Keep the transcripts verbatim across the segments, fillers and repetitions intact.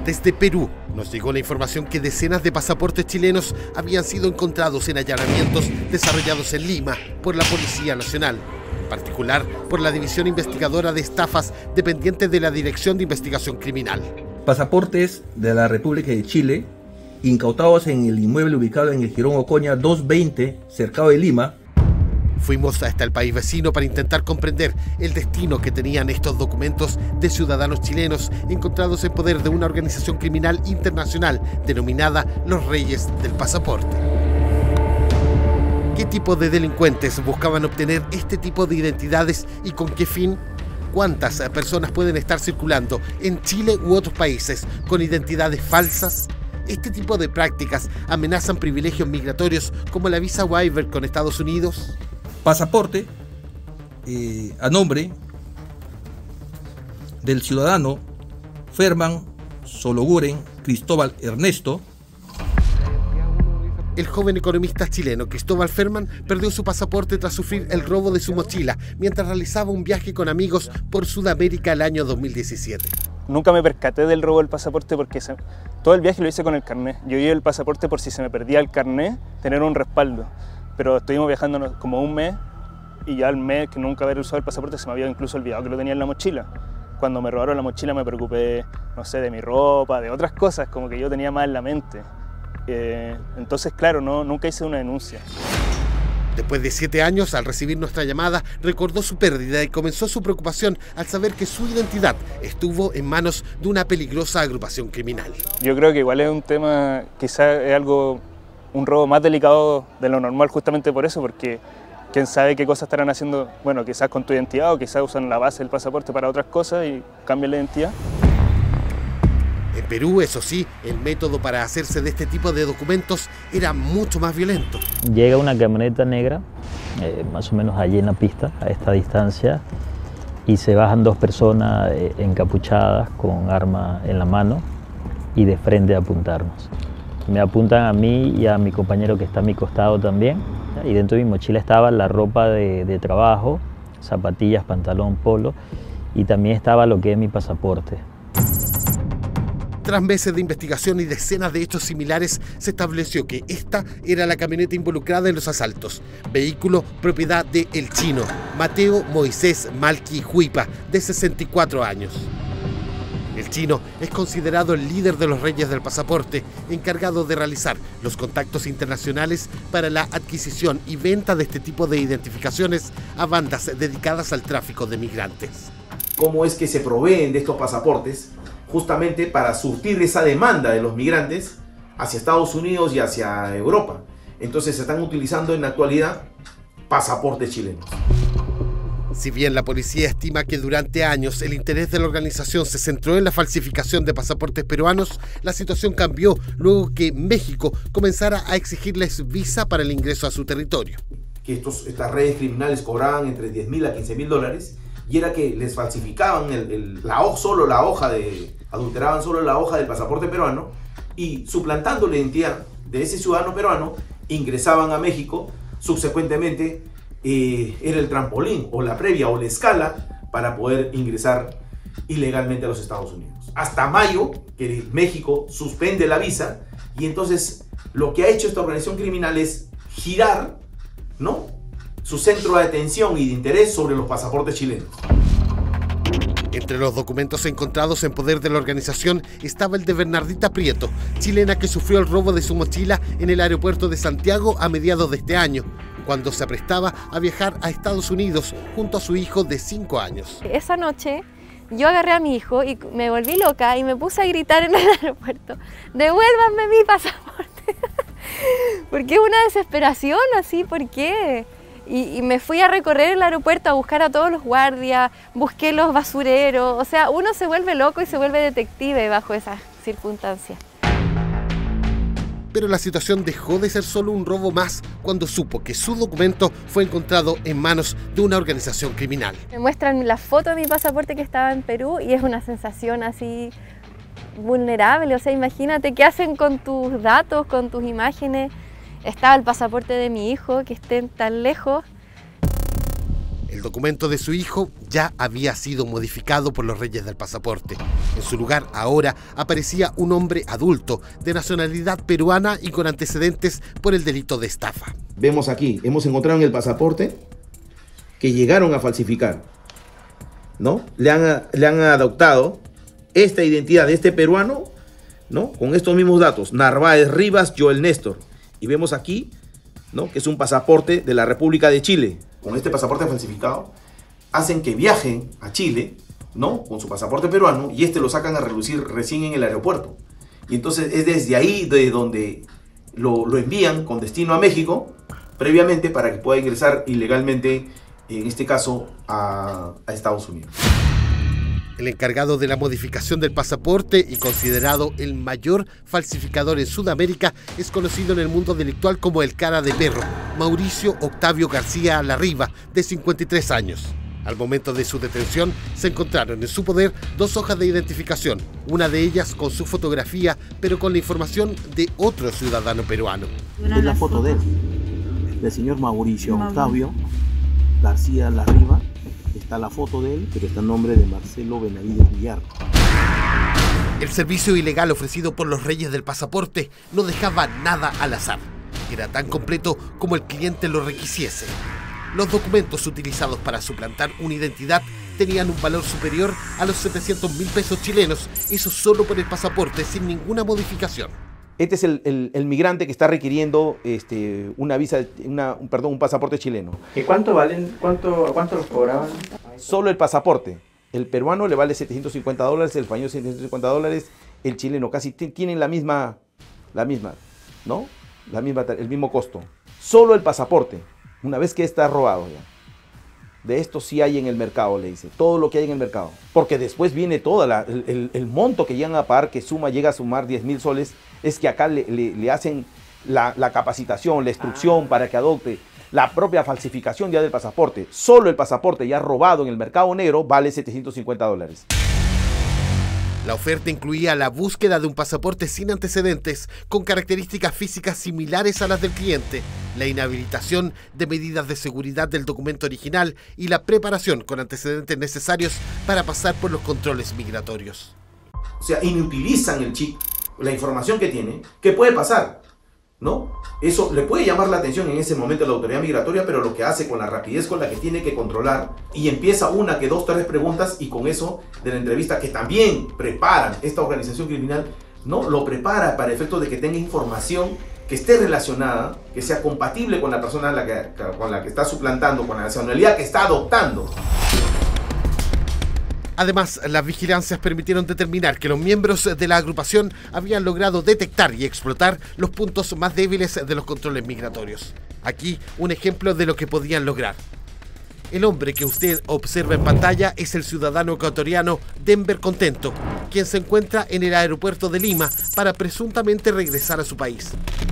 Desde Perú nos llegó la información que decenas de pasaportes chilenos habían sido encontrados en allanamientos desarrollados en Lima por la Policía Nacional, en particular por la División Investigadora de Estafas dependiente de la Dirección de Investigación Criminal. Pasaportes de la República de Chile, incautados en el inmueble ubicado en el Jirón Ocoña doscientos veinte, cercado de Lima. Fuimos hasta el país vecino para intentar comprender el destino que tenían estos documentos de ciudadanos chilenos encontrados en poder de una organización criminal internacional denominada Los Reyes del Pasaporte. ¿Qué tipo de delincuentes buscaban obtener este tipo de identidades y con qué fin? ¿Cuántas personas pueden estar circulando en Chile u otros países con identidades falsas? ¿Este tipo de prácticas amenazan privilegios migratorios como la visa waiver con Estados Unidos? Pasaporte eh, a nombre del ciudadano Ferman Sologuren Cristóbal Ernesto. El joven economista chileno Cristóbal Ferman perdió su pasaporte tras sufrir el robo de su mochila mientras realizaba un viaje con amigos por Sudamérica el año dos mil diecisiete. Nunca me percaté del robo del pasaporte porque se, todo el viaje lo hice con el carnet. Yo llevé el pasaporte por si se me perdía el carnet, tener un respaldo. Pero estuvimos viajando como un mes y ya al mes que nunca haber usado el pasaporte se me había incluso olvidado que lo tenía en la mochila. Cuando me robaron la mochila me preocupé, no sé, de mi ropa, de otras cosas, como que yo tenía más en la mente. Eh, entonces, claro, no, nunca hice una denuncia. Después de siete años, al recibir nuestra llamada, recordó su pérdida y comenzó su preocupación al saber que su identidad estuvo en manos de una peligrosa agrupación criminal. Yo creo que igual es un tema, quizás es algo, un robo más delicado de lo normal justamente por eso, porque quién sabe qué cosas estarán haciendo, bueno, quizás con tu identidad o quizás usan la base del pasaporte para otras cosas y cambian la identidad. En Perú, eso sí, el método para hacerse de este tipo de documentos era mucho más violento. Llega una camioneta negra, eh, más o menos allí en la pista, a esta distancia, y se bajan dos personas eh, encapuchadas con arma en la mano y de frente a apuntarnos. Me apuntan a mí y a mi compañero que está a mi costado también, y dentro de mi mochila estaba la ropa de, de trabajo, zapatillas, pantalón, polo, y también estaba lo que es mi pasaporte. Tras meses de investigación y decenas de hechos similares, se estableció que esta era la camioneta involucrada en los asaltos. Vehículo propiedad de El Chino, Mateo Moisés Malqui Huipa, de sesenta y cuatro años. El Chino es considerado el líder de los Reyes del Pasaporte, encargado de realizar los contactos internacionales para la adquisición y venta de este tipo de identificaciones a bandas dedicadas al tráfico de migrantes. ¿Cómo es que se proveen de estos pasaportes? Justamente para surtir esa demanda de los migrantes hacia Estados Unidos y hacia Europa. Entonces se están utilizando en la actualidad pasaportes chilenos. Si bien la policía estima que durante años el interés de la organización se centró en la falsificación de pasaportes peruanos, la situación cambió luego que México comenzara a exigirles visa para el ingreso a su territorio. Que estos, estas redes criminales cobraban entre diez mil a quince mil dólares y era que les falsificaban el, el, la, solo la hoja de... adulteraban solo la hoja del pasaporte peruano y suplantando la identidad de ese ciudadano peruano, ingresaban a México. Subsecuentemente eh, era el trampolín o la previa o la escala para poder ingresar ilegalmente a los Estados Unidos. Hasta mayo, que México suspende la visa y entonces lo que ha hecho esta organización criminal es girar, ¿no?, su centro de atención y de interés sobre los pasaportes chilenos. Entre los documentos encontrados en poder de la organización estaba el de Bernardita Prieto, chilena que sufrió el robo de su mochila en el aeropuerto de Santiago a mediados de este año, cuando se aprestaba a viajar a Estados Unidos junto a su hijo de cinco años. Esa noche yo agarré a mi hijo y me volví loca y me puse a gritar en el aeropuerto: ¡devuélvanme mi pasaporte! Porque es una desesperación así, ¿por qué? Y, y me fui a recorrer el aeropuerto a buscar a todos los guardias, busqué los basureros, o sea, uno se vuelve loco y se vuelve detective bajo esas circunstancias. Pero la situación dejó de ser solo un robo más cuando supo que su documento fue encontrado en manos de una organización criminal. Me muestran la foto de mi pasaporte que estaba en Perú y es una sensación así vulnerable, o sea, imagínate qué hacen con tus datos, con tus imágenes. Estaba el pasaporte de mi hijo, que estén tan lejos. El documento de su hijo ya había sido modificado por los reyes del pasaporte. En su lugar, ahora aparecía un hombre adulto, de nacionalidad peruana y con antecedentes por el delito de estafa. Vemos aquí, hemos encontrado en el pasaporte que llegaron a falsificar, ¿no? Le han, le han adoptado esta identidad de este peruano, ¿no? Con estos mismos datos, Narváez Rivas Joel Néstor. Y vemos aquí, ¿no? Que es un pasaporte de la República de Chile. Con este pasaporte falsificado, hacen que viajen a Chile, ¿no? Con su pasaporte peruano, y este lo sacan a relucir recién en el aeropuerto. Y entonces es desde ahí de donde lo, lo envían con destino a México, previamente para que pueda ingresar ilegalmente, en este caso, a, a Estados Unidos. El encargado de la modificación del pasaporte y considerado el mayor falsificador en Sudamérica es conocido en el mundo delictual como el cara de perro, Mauricio Octavio García Larriva, de cincuenta y tres años. Al momento de su detención se encontraron en su poder dos hojas de identificación, una de ellas con su fotografía, pero con la información de otro ciudadano peruano. Es la foto de él, del señor Mauricio Octavio García Larriva. Está la foto de él, pero está el nombre de Marcelo Benavides Villar. El servicio ilegal ofrecido por los reyes del pasaporte no dejaba nada al azar. Era tan completo como el cliente lo requisiese. Los documentos utilizados para suplantar una identidad tenían un valor superior a los setecientos mil pesos chilenos, eso solo por el pasaporte, sin ninguna modificación. Este es el, el, el migrante que está requiriendo este, una visa, una, un, perdón, un pasaporte chileno. ¿Y cuánto valen? ¿Cuánto, cuánto los cobraban? Solo el pasaporte. El peruano le vale setecientos cincuenta dólares, el español setecientos cincuenta dólares, el chileno casi tienen la misma, la misma, ¿no? La misma, el mismo costo. Solo el pasaporte, una vez que está robado ya. De esto sí hay en el mercado, le dice, todo lo que hay en el mercado. Porque después viene todo el, el, el monto que llegan a pagar, que suma, llega a sumar diez mil soles, es que acá le, le, le hacen la, la capacitación, la instrucción para que adopte la propia falsificación ya del pasaporte. Solo el pasaporte ya robado en el mercado negro vale setecientos cincuenta dólares. La oferta incluía la búsqueda de un pasaporte sin antecedentes, con características físicas similares a las del cliente, la inhabilitación de medidas de seguridad del documento original y la preparación con antecedentes necesarios para pasar por los controles migratorios. O sea, inutilizan el chip, la información que tiene, ¿qué puede pasar? ¿No? Eso le puede llamar la atención en ese momento a la autoridad migratoria, pero lo que hace con la rapidez con la que tiene que controlar, y empieza una, que dos, tres preguntas, y con eso de la entrevista que también preparan esta organización criminal, ¿no? Lo prepara para efectos de que tenga información que esté relacionada, que sea compatible con la persona a la que, con la que está suplantando, con la nacionalidad que está adoptando. Además, las vigilancias permitieron determinar que los miembros de la agrupación habían logrado detectar y explotar los puntos más débiles de los controles migratorios. Aquí, un ejemplo de lo que podían lograr. El hombre que usted observa en pantalla es el ciudadano ecuatoriano Denver Contento, quien se encuentra en el aeropuerto de Lima para presuntamente regresar a su país.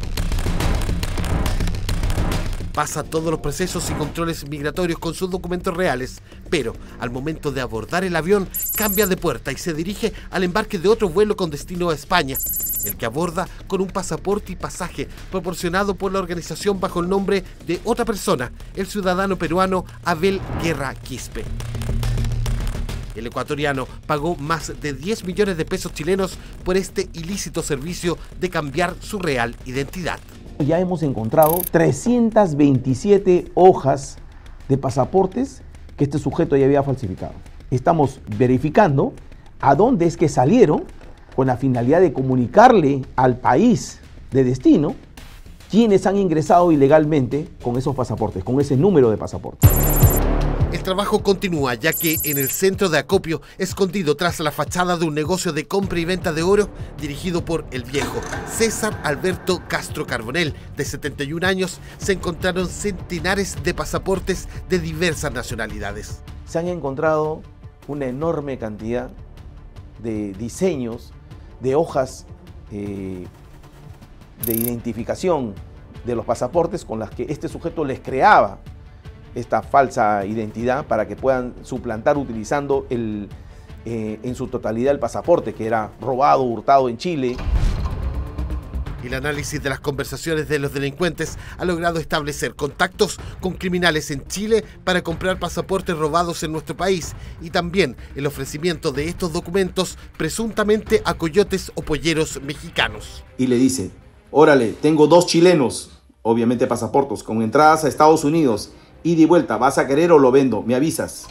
Pasa todos los procesos y controles migratorios con sus documentos reales, pero al momento de abordar el avión cambia de puerta y se dirige al embarque de otro vuelo con destino a España, el que aborda con un pasaporte y pasaje proporcionado por la organización bajo el nombre de otra persona, el ciudadano peruano Abel Guerra Quispe. El ecuatoriano pagó más de diez millones de pesos chilenos por este ilícito servicio de cambiar su real identidad. Ya hemos encontrado trescientas veintisiete hojas de pasaportes que este sujeto ya había falsificado. Estamos verificando a dónde es que salieron con la finalidad de comunicarle al país de destino quienes han ingresado ilegalmente con esos pasaportes, con ese número de pasaportes. El trabajo continúa, ya que en el centro de acopio, escondido tras la fachada de un negocio de compra y venta de oro, dirigido por el viejo César Alberto Castro Carbonell, de setenta y un años, se encontraron centenares de pasaportes de diversas nacionalidades. Se han encontrado una enorme cantidad de diseños, de hojas eh, de identificación de los pasaportes con las que este sujeto les creaba esta falsa identidad para que puedan suplantar utilizando el, eh, en su totalidad el pasaporte que era robado, hurtado en Chile. El análisis de las conversaciones de los delincuentes ha logrado establecer contactos con criminales en Chile para comprar pasaportes robados en nuestro país y también el ofrecimiento de estos documentos presuntamente a coyotes o polleros mexicanos. Y le dice, órale, tengo dos chilenos, obviamente pasaportes, con entradas a Estados Unidos, ida y vuelta, ¿vas a querer o lo vendo? Me avisas.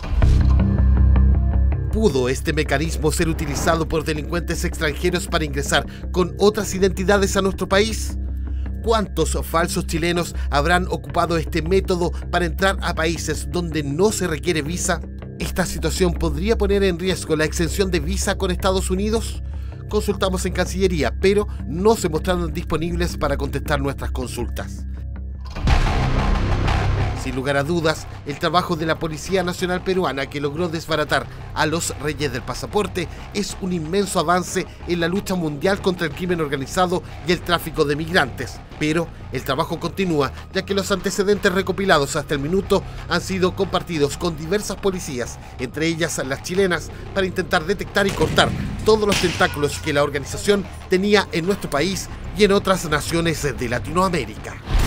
¿Pudo este mecanismo ser utilizado por delincuentes extranjeros para ingresar con otras identidades a nuestro país? ¿Cuántos falsos chilenos habrán ocupado este método para entrar a países donde no se requiere visa? ¿Esta situación podría poner en riesgo la exención de visa con Estados Unidos? Consultamos en Cancillería, pero no se mostraron disponibles para contestar nuestras consultas. Sin lugar a dudas, el trabajo de la Policía Nacional Peruana, que logró desbaratar a los reyes del pasaporte, es un inmenso avance en la lucha mundial contra el crimen organizado y el tráfico de migrantes. Pero el trabajo continúa, ya que los antecedentes recopilados hasta el minuto han sido compartidos con diversas policías, entre ellas las chilenas, para intentar detectar y cortar todos los tentáculos que la organización tenía en nuestro país y en otras naciones de Latinoamérica.